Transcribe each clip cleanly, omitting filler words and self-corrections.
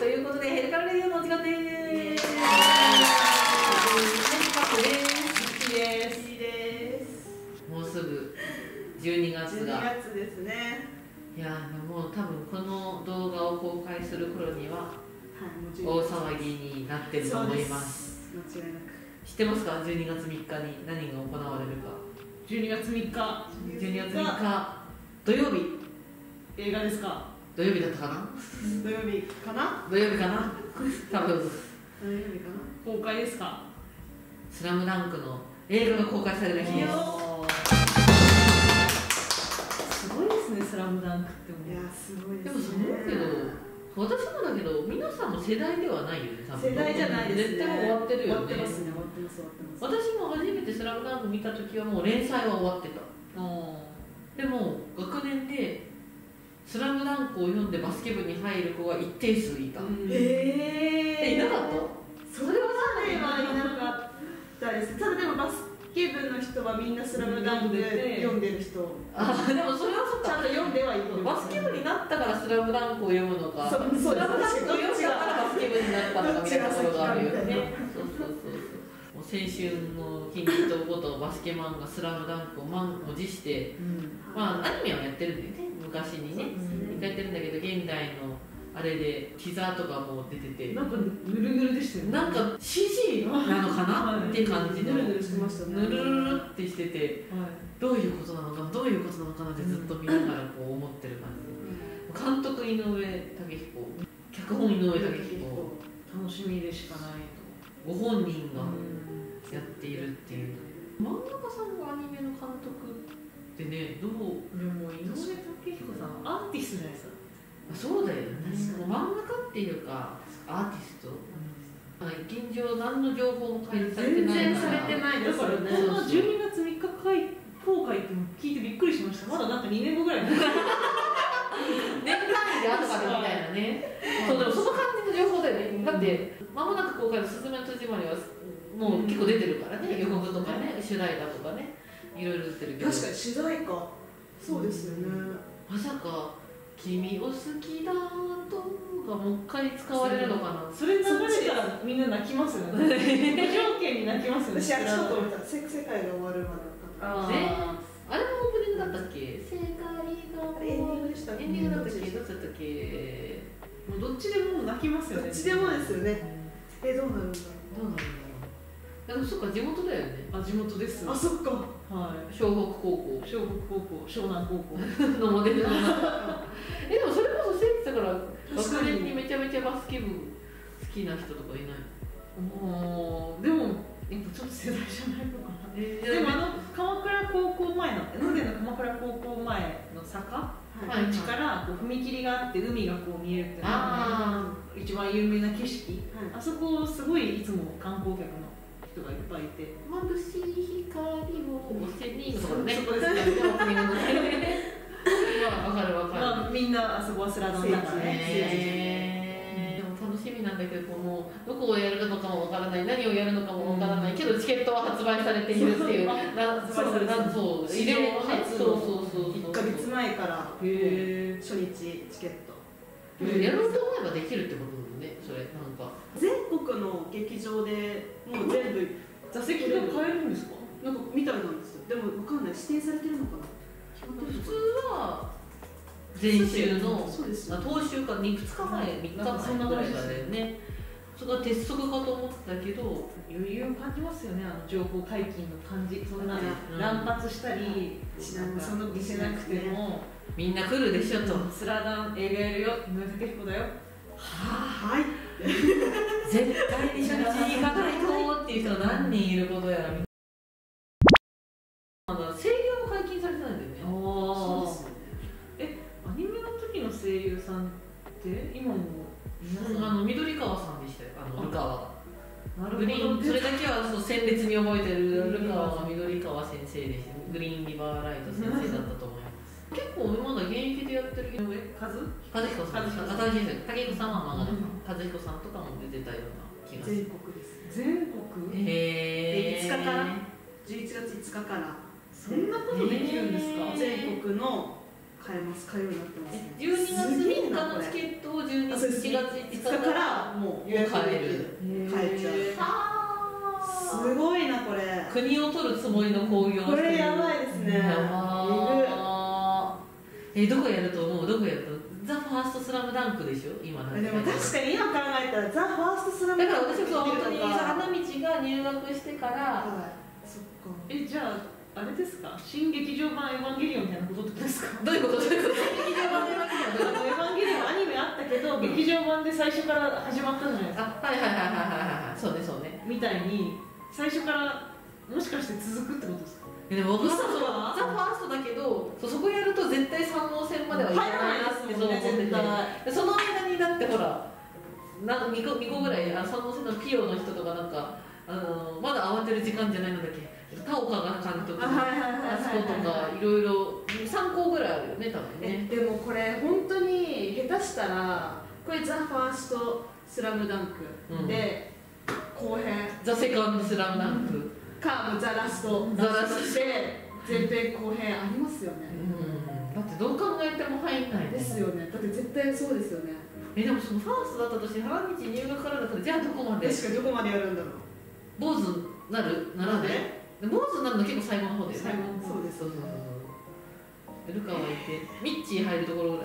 いうことでヘルカルレディオのお時間でーす。もうすぐ12月が。 12月ですね。 いやもう多分この動画を公開する頃には大騒ぎになってると思います。 間違いなく。 知ってますか？12月3日に何が行われるか。 12月3日。 12月3日土曜日。 映画ですか？ 土曜日だったかな？ 土曜日かな？ 土曜日かな？多分。 土曜日かな？公開ですか？ スラムダンクの映画が公開される日です。 すごいですね、スラムダンクっても。いや、すごいですね。 でもそうだけど。私もだけど、皆さんの世代ではないよね、多分。 世代じゃないですね。 絶対もう終わってるよね。 終わってますね、終わってます、終わってます。 私も初めてスラムダンク見たときはもう連載は終わってた。でも、学年でスラムダンクを読んでバスケ部に入る子が一定数いた。いなかった？ それはね、いなかったです。ただでもバスケ部の人はみんなスラムダンクで読んでる人。 あ、でもそれはそっか。 ちゃんと読んではいる。 バスケ部になったからスラムダンクを読むのか、スラムダンクを読んだからバスケ部になったのかみたいなところがあるよね。そうそうそうそう。もう青春の金字塔ことバスケ漫画スラムダンクを満を持して、まあアニメはやってるんだよね。昔にね、一回やってるんだけど現代のあれで膝とかも出てて、 なんかぬるぬるでしたよね。 なんか CG なのかなって感じのぬるぬるしてましたね。 ぬるぬるってしてて、どういうことなのかなどういうことなのかなってずっと見ながらこう思ってる感じで、監督井上武彦、脚本井上武彦、 楽しみでしかないと。 ご本人がやっているっていう。漫画家さんがアニメの監督ってね、どうでも井上武彦さんアーティストじゃないですか。 そうだよね。漫画家っていうかアーティスト。現状何の情報も開示されてないから。 全然されてないですよね。この12月3日公開って聞いてびっくりしました。まだなんか2年後ぐらい。 年単位で後からみたいなね。そうでもその感じの情報だよね。だって間もなく公開のすずめの戸締まりはもう結構出てるからね。予告とかね、主題歌とかね、いろいろ出てるけど。 確かに主題歌。そうですよね。 まさか君を好きだとがもう一回使われるのかな。 それ流れたらみんな泣きますよね。無条件に泣きますよね。私ちょっと思った。世界が終わるまで。 あれもオープニングだったっけ？世界がエンディングでした。エンディングだったっけ？どっちだったっけ？ もうどっちでも泣きますよね。どっちでもですよね。どうなるんだろう。 どうなるんだろう。でもそっか地元だよね。 あ、地元です。あ、そっか。はい。 湘北高校、 湘北高校、湘南高校のモデルの。でもそれこそ生徒だから学年にめちゃめちゃバスケ部好きな人とかいないの？ でもやっぱちょっと世代じゃないのかな。でも鎌倉高校前の雲仙の鎌倉高校前の坂道からこう踏切があって海がこう見えるっていうのが一番有名な景色。あそこすごいいつも観光客の人がいっぱいいて、 眩しい光を背にのところね。 そこですね。 わかるわかる。 みんなあそこはスラダンだからね。 でも楽しみなんだけど、もうどこをやるのかもわからない、何をやるのかもわからないけどチケットは発売されているっていう。発売されたそう。入れもね。そう 1ヶ月前から初日チケット。 やろうと思えばできるってことだよね。それなんか全国の劇場でもう全部座席が買えるんですか？なんかみたいなんですよ。でもわかんない。指定されてるのかな。 普通は前週の当週か2日前、3日前ぐらいからだよね。そこは鉄則かと思ってたけど、 余裕を感じますよね。情報解禁の感じ。そんな乱発したりその見せなくてもみんな来るでしょと。 スラダン映画やるよ、井上武彦だよ。はい。 絶対に初日に行かないとっていう人が何人いることやら。まだ声優も解禁されてないんだよね。 そうですよね。アニメの時の声優さんって今も緑川さんでしたよ。ルカワが。 グリーン、 それだけは鮮烈に覚えてる。ルカワが緑川先生でした。グリーンリバーライト先生だったと思います。結構まだ現役でやってる。和彦さん。武彦さんは漫画家。和彦さんとかも出てたような気がする。 全国です。全国？5日から11月5日から。そんなことできるんですか？全国の買えるようになってますね。 12月3日のチケットを1月5日からもう予約できる。買えちゃう。すごいなこれ。 国を取るつもりの興行。 これやばいですね。 どこやると思う？どこやると？ザ・ファーストスラムダンクでしょ今。 でも確かに今考えたらザ・ファーストスラムダンクだから私は本当に花道が入学してから、 そっか。 じゃああれですか、新劇場版エヴァンゲリオンみたいなことってことですか？ どういうこと？新劇場版エヴァンゲリオンアニメあったけど、劇場版で最初から始まったじゃないですか。 そうねそうね。 みたいに最初からもしかして続くってことですか？ でも僕はザ・ファーストだけど、そこやると絶対三能戦まではいかないなってそう思ってて、その間にだってほら2個ぐらい三能戦のピオの人とかなんかまだ慌てる時間じゃないのだっけ、田岡が監督のあそことかいろいろ3校ぐらいあるよね多分ね。 でもこれ本当に下手したらこれザ・ファーストスラムダンクで、後編ザ・セカンドスラムダンクかザ・ラストで前編後編ありますよね。 だってどう考えても入んないですよね。だって絶対そうですよね。 でもそのファーストだったとして花道入学からだったらじゃあどこまで確かにどこまでやるんだろう。 坊主ならね。坊主になるの結構最後の方で、ね、 最後のそうです。 そうルカはいてミッチー入るところぐらい。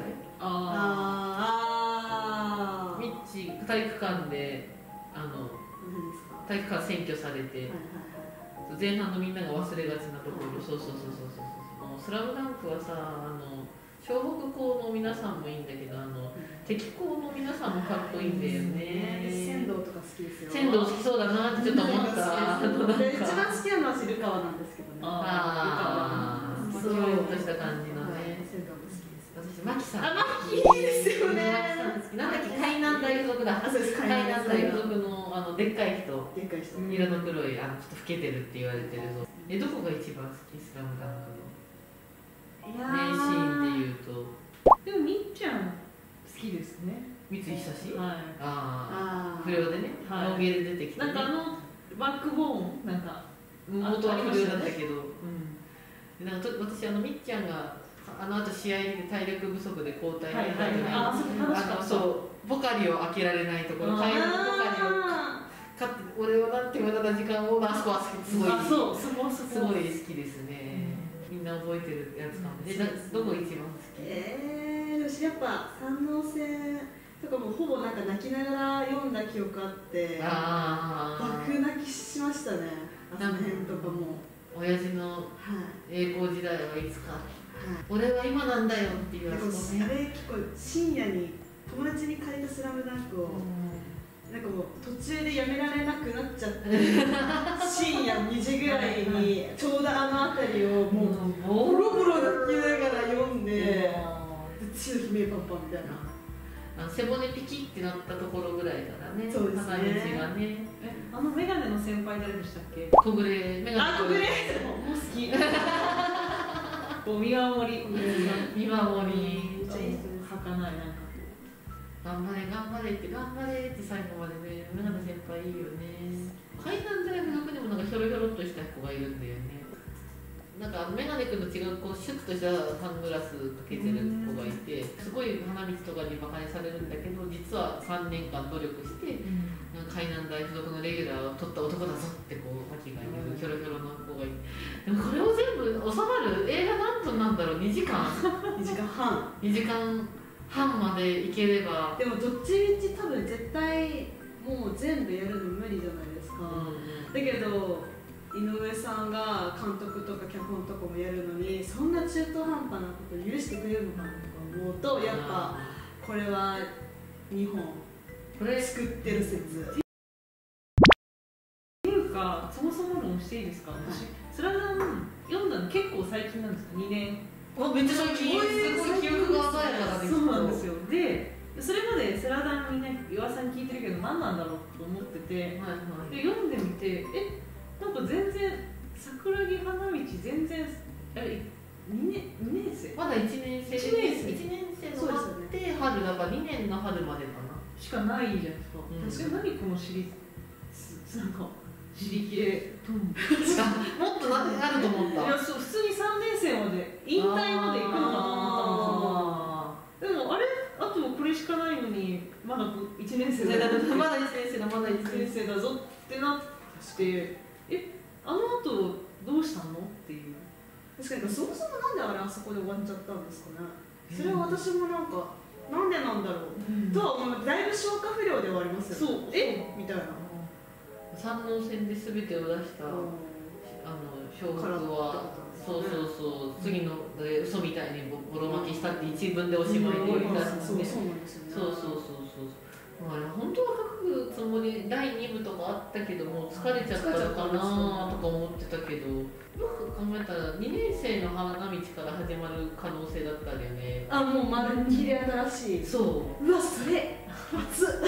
ミッチー体育館で体育館占拠されて、前半のみんなが忘れがちなところ。そうスラムダンクはさ湘北校の皆さんもいいんだけど敵校の皆さんもかっこいいんだよね。 仙道とか好きですよ。 仙道好きそうだなってちょっと思った。 一番好きなのはルカワなんですけどね。 スローとした感じのね。 仙道も好きです。 私マキさん。 マキいいですよね。 なんだっけ、海南大附属だ。海南大附属のでっかい人。色の黒いちょっと老けてるって言われてるぞ。どこが一番好き？スラムダンクの名シーンで言うと。 でもみっちゃん好きですね。 三井久志？ はい。 不良でね。ノンゲーで出てきて。 なんかバックボーンなんか元は不良だったけど。なんか私みっちゃんがあと試合で体力不足で交代になった時にそうポカリを開けられないところ、海南ポカリを買って俺はなんて無駄な時間をあそこはすごい好きですね。みんな覚えてるやつかも。どこ一番好き？ 私やっぱ三能線とかもほぼなんか泣きながら読んだ記憶あって爆泣きしましたね。あの辺とかも親父の栄光時代はいつか、俺は今なんだよっていうやつね。 あれ結構深夜に友達に借りたスラムダンクをなんかもう途中でやめられなくなっちゃって深夜2時ぐらいにちょうどあたりをもうボロボロ泣きながら読んで血の悲鳴パンパンみたいな。 背骨ピキってなったところぐらいからね。 そうですね。 がね。 メガネの先輩誰でしたっけ？ 小暮メガネ。 小暮もう好き。見守り。 見守り。 はかないなんか。 頑張れ頑張れって最後までね、メガネ先輩いいよね。海南大附属にもなんかひょろひょろっとした子がいるんだよね。なんかメガネ君と違うシュッとしたサングラスかけてる子がいて、すごい花道とかにバカにされるんだけど、実は3年間努力して、海南大附属のレギュラーを取った男だぞってこうマキが言うひょろひょろの子がいて、でもこれを全部収まる映画何分なんだろう。2時間 2時間半 2時間半までいければ。 でもどっちみち多分絶対もう全部やるの無理じゃないですか。だけど井上さんが監督とか脚本とかもやるのにそんな中途半端なことを許してくれるのかなとか思うと、やっぱこれは日本これ救ってる説っていうか、そもそも論していいですか？私スラダン読んだの結構最近なんですか？2年。 めっちゃ最近。すごい記憶が鮮やかだね。 そうなんですよ。でそれまでスラダンみんな岩さん聞いてるけど何なんだろうと思ってて、で読んでみてなんか全然桜木花道全然2年生まだ1年生の終わって春だから2年の春までかなしかないじゃないですか。確かに何このシリーズなんか自力でもっとあると思った。 いや、そう、普通に3年生まで引退まで行くのかなと思ったんですけど、でもあれ、あとこれしかないのにまだ1年生だまだ1年生だ、まだ1年生だぞってなってあの後どうしたのっていう。 確かにそもそもなんであそこで終わっちゃったんですかね。それは私もなんかなんでなんだろう、とは思う。だいぶ消化不良ではありますよね。そうみたいな。 山王戦で全てを出した小学はそう次の嘘みたいにボロ負けしたって一文でおしまいで言ったんですね。本当は書くつもり第2部とかあったけども疲れちゃったのかなとか思ってたけど、よく考えたら2年生の花道から始まる可能性だったんだよね。 もうまるっきり新しい。うわ、それ熱っそれ熱っ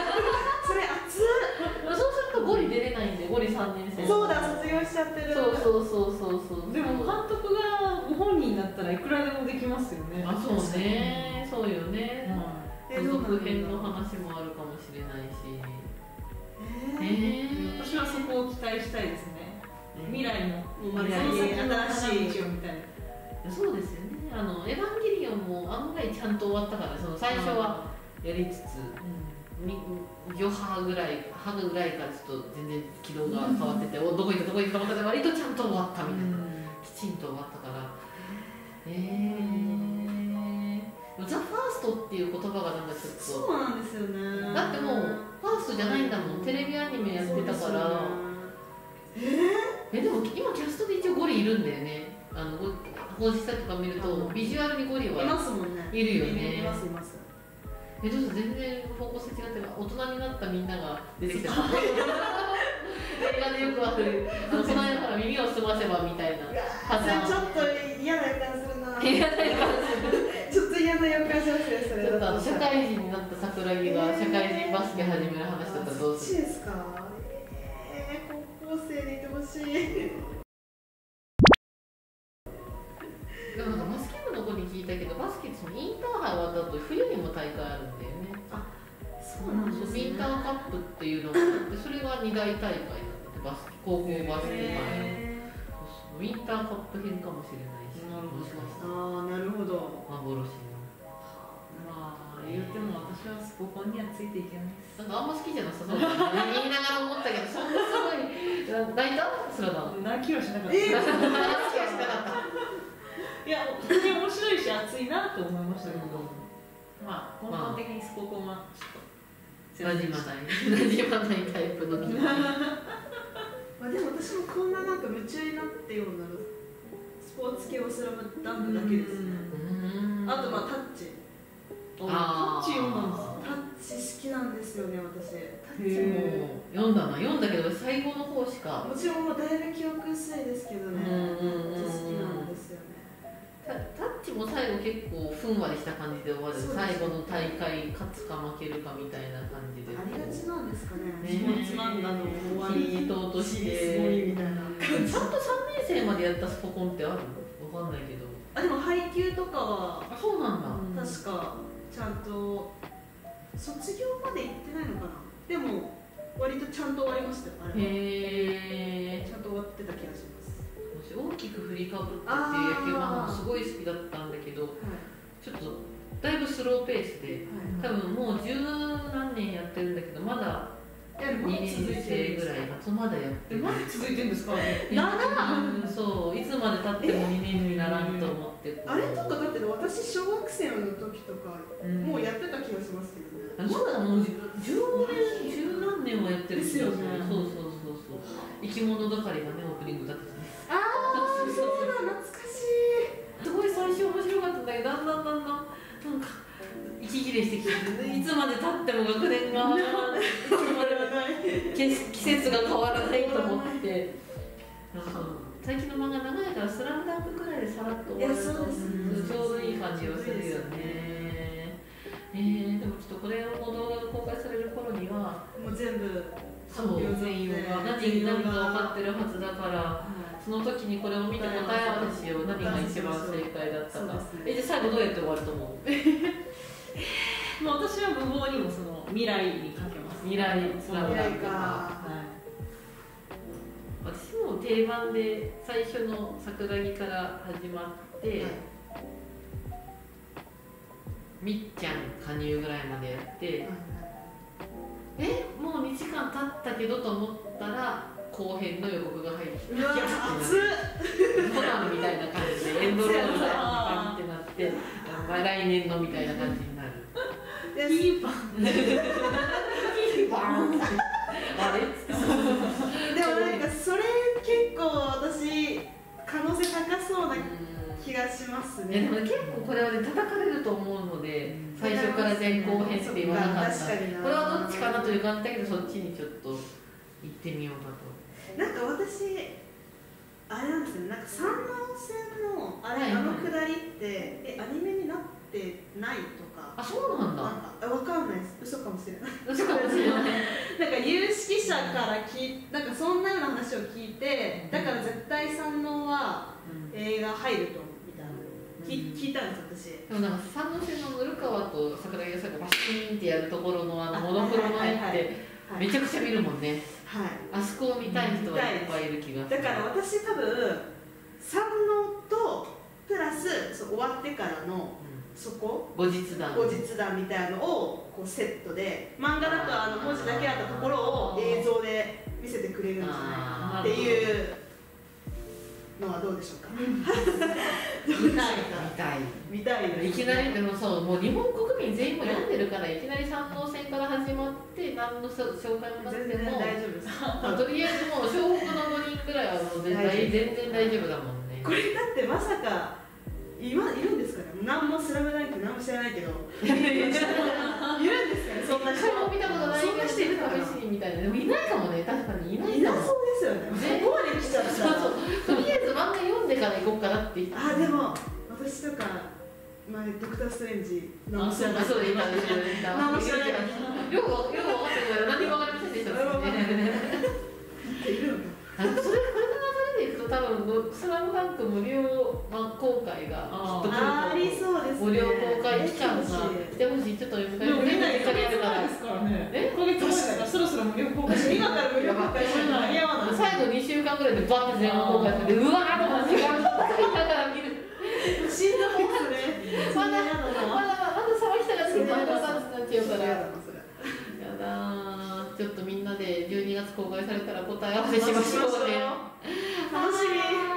そうするとゴリ出れないんで、ゴリ3年生。 そうだ、卒業しちゃってる。 そうでも監督がご本人だったらいくらでもできますよね。 そうね、そうよね。続編の話もあるかもしれないし。 私はそこを期待したいですね。未来の新しい道をみたいな。 そうですよね。エヴァンゲリオンも案外ちゃんと終わったから、最初はやりつつ、歯ぐらいからちょっと全然軌道が変わってて、どこ行ったと思ったら割とちゃんと終わったみたいな、きちんと終わったから。ザ・ファーストっていう言葉がなんかちょっとそうなんですよね。 だってもうファーストじゃないんだもん、テレビアニメやってたから。でも今キャストで一応ゴリいるんだよね。報じたとか見るとビジュアルにゴリはいますもんね。 いるよね。 いますいます。 ちょっと全然方向性違って大人になったみんなが出てきた。映画でよくあるその間から耳を澄ませばみたいなパターン。ちょっと嫌な予感するな。 嫌な予感する。 ちょっと嫌な予感しますね、それ。 ちょっと社会人になった桜木が社会人バスケ始める話だったらどうする？ ですか。高校生でいてほしい。 でもバスケ部の子に聞いたけど、バスケってインターハイ終わった後冬にも大会あるんだよね。 そうなんですね。 インターカップっていうのがあって、それが2大大会なんだって、高校バスケ界の。ウィンターカップ編かもしれないし。 なるほど。 幻の。 言っても私はスポコンにはついていけないです。 なんかあんま好きじゃなさそうだね。言いながら思ったけど、そんなすごい泣いた？スラダン。 泣きはしなかった。 泣きはしなかった。 いや、普通に面白いし熱いなと思いましたけど、根本的にスポコンはちょっとなじまないタイプの人。 でも私もこんななんか夢中になってようなスポーツ系をスラムダンクだけですね。あとタッチ。 タッチ読んだんですか？ タッチ好きなんですよね、私。 タッチも読んだけど最後の方しか。 もちろんもうだいぶ記憶薄いですけどね。タッチ好きなんですよね。 タッチも最後結構ふんわりした感じで終わる。最後の大会勝つか負けるかみたいな感じで。 ありがちなんですかね。 スポーツ漫画の終わりにとして。ちゃんと3年生までやったスポコンってある？わかんないけど。 でも配給とかはそうなんだ。 確かちゃんと卒業まで行ってないのかな。でも割とちゃんと終わりましたよ。あれはちゃんと終わってた気がします。 大きく振りかぶってっていう野球漫画もすごい好きだったんだけど、ちょっとだいぶスローペースで、多分もう十何年やってるんだけど、まだ2年生ぐらいがまだやってる。 まだ続いてるんですか？ そう、いつまで経っても2年にならんと思って。 あれとかだって私小学生の時とかもうやってた気がしますけどね。 まだもう十何年はやってるですよね。 そう生き物係がね、オープニングだったね。 そうだ、懐かしい。 すごい最初面白かったんだけど、だんだんなんか息切れしてきて、いつまで経っても学年が季節が変わらないと思って。最近の漫画長いからスラムダンクくらいでさらっと終わるとちょうどいい感じはするよね。でもちょっとこれの動画が公開される頃にはもう全部全容が何が分かってるはずだから、その時にこれを見て答え合わせしよう。何が一番正解だったか。じゃあ最後どうやって終わると思う？ 私は無謀にもその未来にかけます。 未来か。 う定番で最初の桜木から始まって、みっちゃん加入ぐらいまでやって、もう2時間経ったけどと思ったら後編の予告が入って、 うわ熱っコナンみたいな感じでエンドロールみたいな感じってなって、来年のみたいな感じになる。 キーパーあれでもなんかそれ結構私可能性高そうな気がしますね。 でも結構これはね叩かれると思うので、最初から前後編って言わなかった。これはどっちかなという感じだけど、そっちにちょっと行ってみようかと。 なんか私あれなんですよね、なんか三能線のあれ、あのくだりってアニメになってないとか。 あ、そうなんだ。 わかんないです。嘘かもしれない。 嘘かもしれない。 なんか有識者からなんかそんなような話を聞いて、だから絶対三能は映画入るとみたいな聞いたんです私。 でもなんか三能線のぬる川と桜木が最後バシーンってやるところのモノクロの絵ってめちゃくちゃ見るもんね。はい。あそこを見たい人はいっぱいいる気がする。 だから私多分三能とプラス終わってからのそこ後日談みたいなのをこうセットで、漫画だと文字だけあったところを映像で見せてくれるんじゃないかなっていうのはどうでしょうか。見たい。 いきなりでもそう、もう日本国民全員も読んでるから、いきなり三能線から始まって何の紹介もなくても全然大丈夫です。 とりあえずもう湘北の5人ぐらいはもう全然大丈夫だもんね。 これだってまさか今いるんですかね。何もスラムダンク何も知らないけどいるんですかね。そんな人も見たことないけど試しにみたいな。でもいないかもね。確かにいないかも。 いなそうですよね。ここまで来ちゃったらとりあえず漫画読んでから行こうかなって言って。 あ、でも私とか前ドクターストレンジ何も知らない。そうで今で何も知らない。 よく分かってるから何も分かりませんでした。いるのか。それでいくと多分スラムダンク無料公開がきっとありそうですね。 無料公開期間が来てほしい。ちょっと読みでも見ないとやるからですからね。今月前だからそろそろ無料公開して今から無料公開するの間に合わない。 最後2週間ぐらいでバーッて全部公開されて、うわーとか違うとか言いながら見る。 死んだ方ですね。 まだ騒ぎたがってまだ感じになっちゃうから。やだー。ちょっとみんなで12月公開されたら答え合わせしましょうね。 楽しみ。